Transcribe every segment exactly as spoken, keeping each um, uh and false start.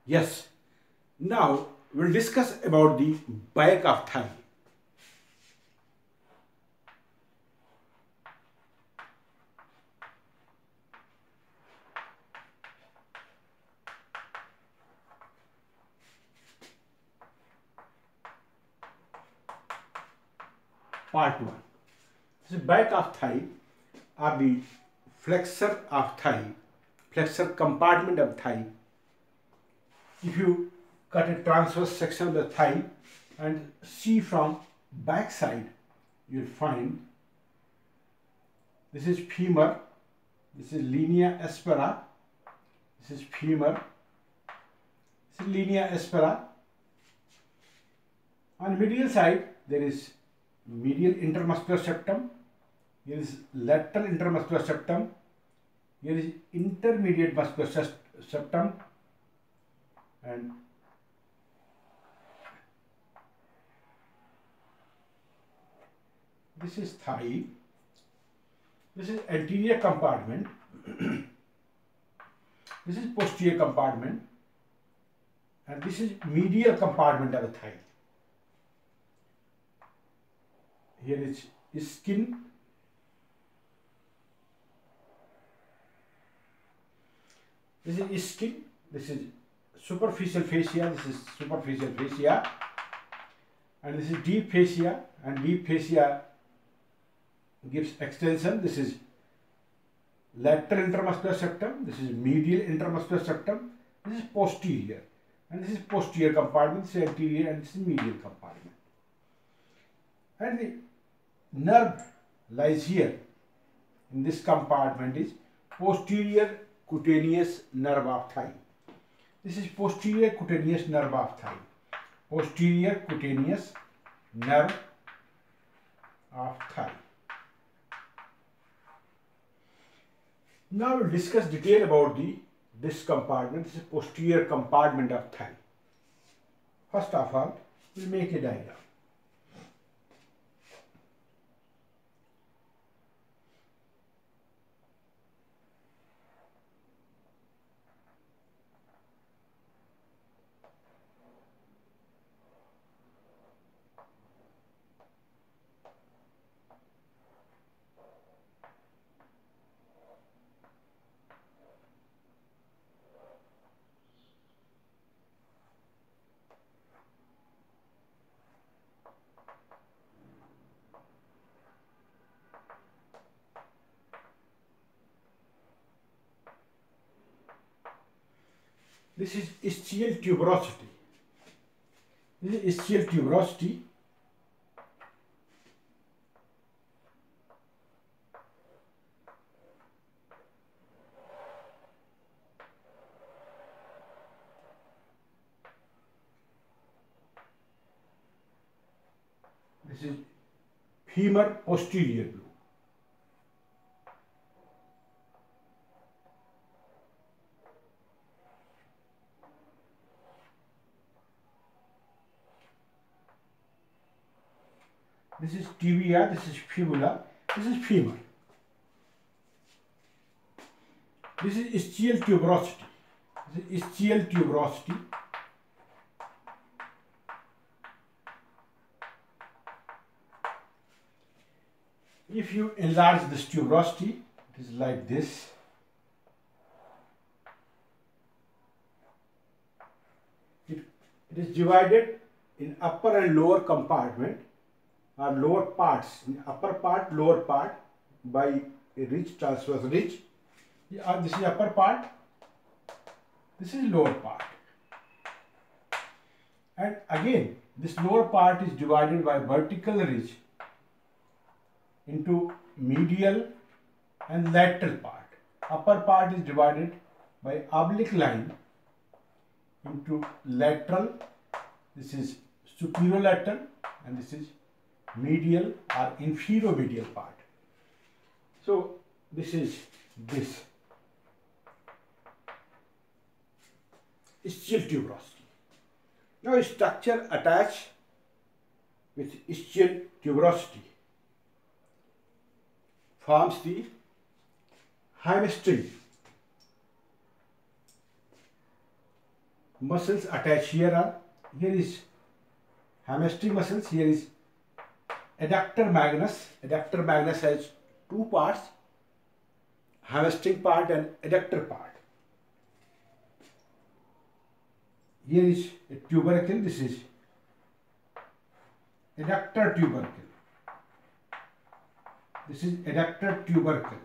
Yes. Now we'll discuss about the back of thigh. Part one. The back of thigh or the flexor of thigh, flexor compartment of thigh. If you cut a transverse section of the thigh and see from back side, you'll find this is femur, this is linea aspera, this is femur, this is linea aspera. On medial side, there is medial intermuscular septum, here is lateral intermuscular septum, here is intermediate muscular septum, and this is thigh, this is anterior compartment, this is posterior compartment, and this is medial compartment of the thigh. Here is skin, this is skin, this is superficial fascia, this is superficial fascia, and this is deep fascia, and deep fascia gives extension. This is lateral intermuscular septum, this is medial intermuscular septum, this is posterior, and this is posterior compartment, this is anterior, and this is medial compartment. And the nerve lies here in this compartment is posterior cutaneous nerve of thigh. This is posterior cutaneous nerve of thigh. Posterior cutaneous nerve of thigh. Now we'll discuss detail about the this compartment. This is posterior compartment of thigh. First of all, we'll make a diagram. This is ischial tuberosity. This is ischial tuberosity. This is femur posterior lobe. This is tibia, this is fibula, this is femur. This is ischial tuberosity. This is ischial tuberosity. If you enlarge this tuberosity, it is like this. It, it is divided in upper and lower compartment, or lower parts, in upper part, lower part, by a ridge, transverse ridge. Uh, this is upper part, this is lower part. And again, this lower part is divided by vertical ridge into medial and lateral part. Upper part is divided by oblique line into lateral, this is superolateral, and this is medial or inferomedial part. So this is this ischial tuberosity. Now structure attached with ischial tuberosity forms the hamstring. muscles attached here are, here is hamstring muscles, here is adductor magnus. Adductor magnus has two parts, hamstring part and adductor part. Here is a tubercle, this is adductor tubercle. This is adductor tubercle.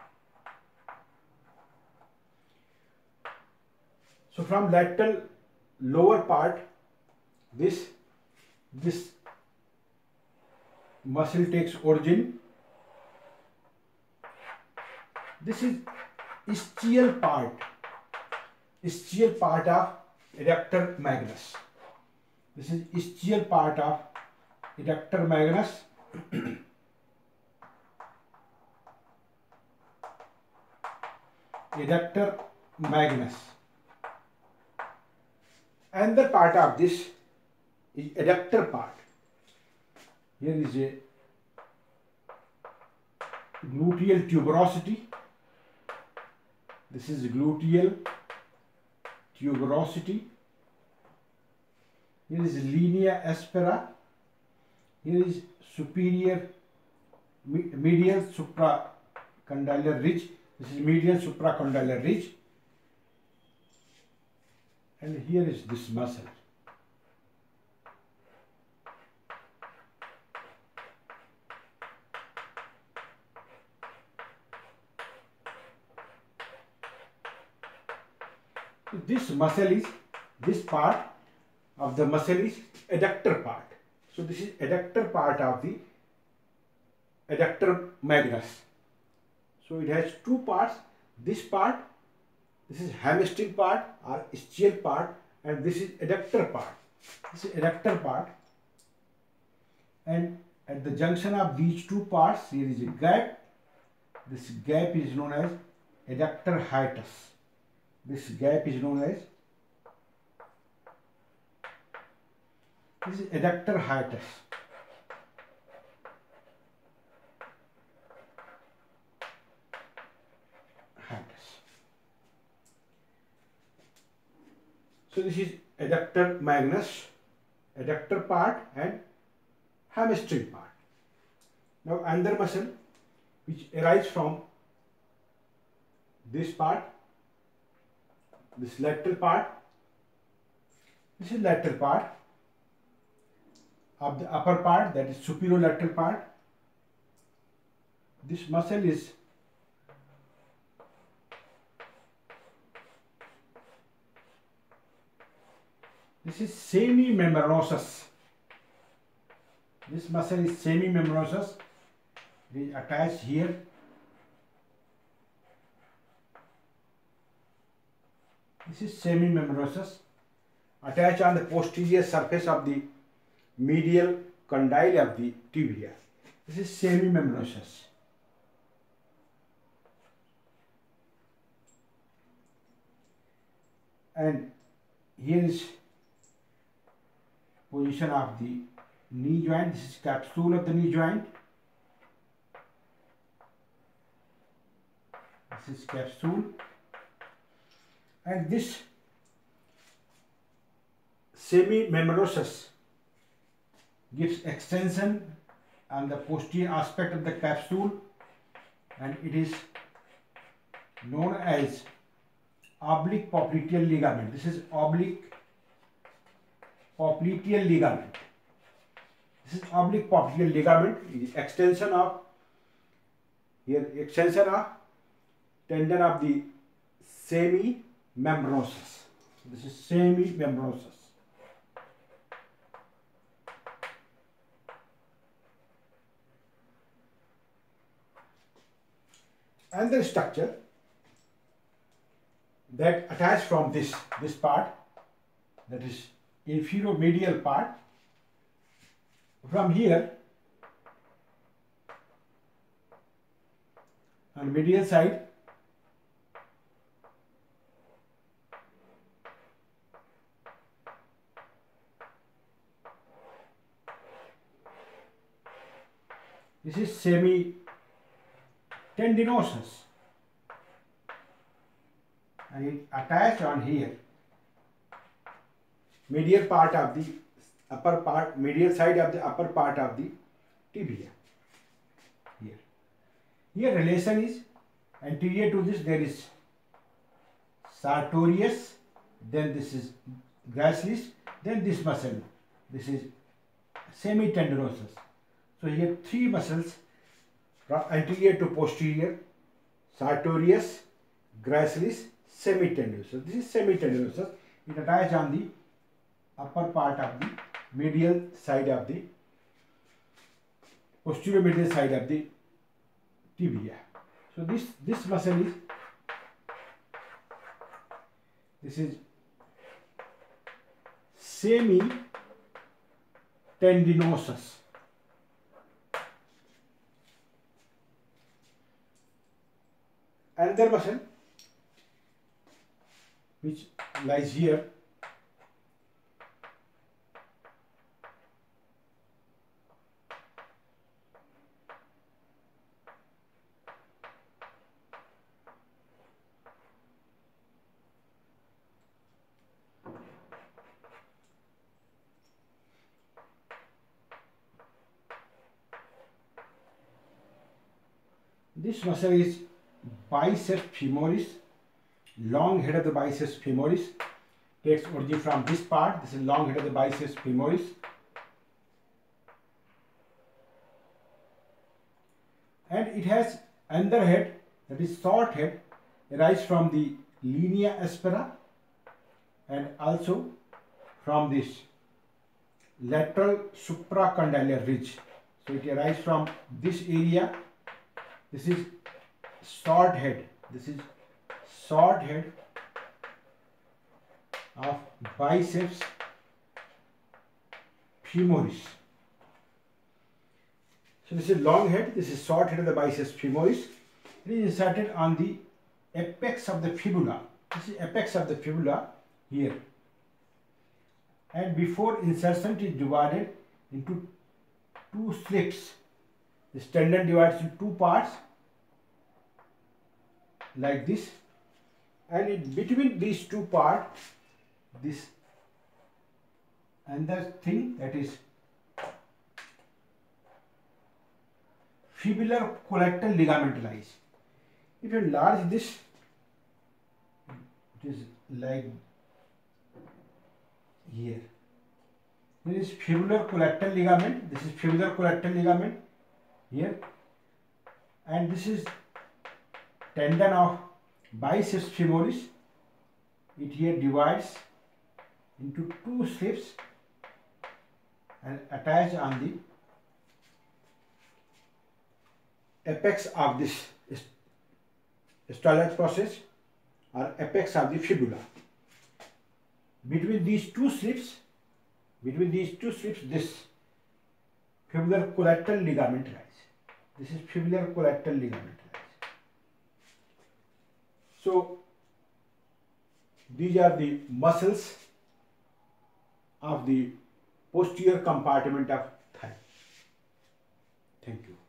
So from lateral lower part, this this muscle takes origin. This is ischial part, ischial part of adductor magnus. This is ischial part of adductor magnus. Adductor magnus. Another part of this is adductor part. Here is a gluteal tuberosity. This is gluteal tuberosity. Here is linea aspera. Here is superior medial supracondylar ridge. This is medial supracondylar ridge. And here is this muscle. This muscle is, this part of the muscle is adductor part. So this is adductor part of the adductor magnus. So it has two parts. This part, this is hamstring part or ischial part, and this is adductor part. This is adductor part. And at the junction of these two parts, here is a gap. This gap is known as adductor hiatus. This gap is known as, this is adductor hiatus. Hiatus. So this is adductor magnus, adductor part and hamstring part. Now another muscle which arises from this part, this lateral part, this is lateral part of the upper part, that is superolateral part. This muscle is this is semimembranosus. This muscle is semimembranosus. It is attached here. This is semimembranosus, attached on the posterior surface of the medial condyle of the tibia. This is semimembranosus. And here is position of the knee joint. This is capsule of the knee joint. This is capsule. And this semimembranosus gives extension on the posterior aspect of the capsule, and it is known as oblique popliteal ligament. This is oblique popliteal ligament. This is oblique popliteal ligament, is extension of, here extension of tendon of the semimembranosus. This is semimembranosus. And the structure that attached from this this part, that is inferior-medial part. From here on medial side, this is semi-tendinosus, and it attached on here. medial part of the upper part, medial side of the upper part of the tibia. Here, here relation is anterior to this there is sartorius, then this is gracilis, then this muscle, this is semitendinosus. So here three muscles from anterior to posterior, sartorius, gracilis, semitendinosus. This is semitendinosus. It attaches on the upper part of the medial side of the posterior medial side of the tibia. So this this muscle is this is semitendinosus. Another muscle which lies here this muscle is biceps femoris, long head of the biceps femoris, takes origin from this part. This is long head of the biceps femoris. And it has another head, that is short head, arise from the linea aspera and also from this lateral supracondylar ridge. So it arises from this area. This is short head. This is short head of biceps femoris. So this is long head. This is short head of the biceps femoris. It is inserted on the apex of the fibula. This is apex of the fibula here. And before insertion, it is divided into two slips. This tendon divides into two parts like this, and in between these two parts, this another thing, that is fibular collateral ligament lies. If you enlarge this, it is like here. There is fibular collateral ligament. This is fibular collateral ligament here, and this is tendon of biceps femoris. It here divides into two slips and attach on the apex of this styloid process or apex of the fibula. Between these two slips, between these two slips, this fibular collateral ligament lies. This is fibular collateral ligament. So these are the muscles of the posterior compartment of thigh. Thank you.